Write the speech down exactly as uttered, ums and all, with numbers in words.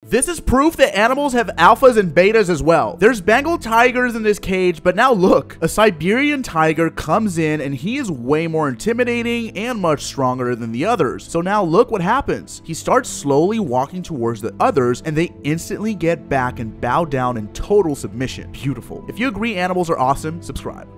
This is proof that animals have alphas and betas as well. There's Bengal tigers in this cage, but now look, a Siberian tiger comes in and he is way more intimidating and much stronger than the others. So now look what happens. He starts slowly walking towards the others and they instantly get back and bow down in total submission. Beautiful. If you agree animals are awesome, subscribe.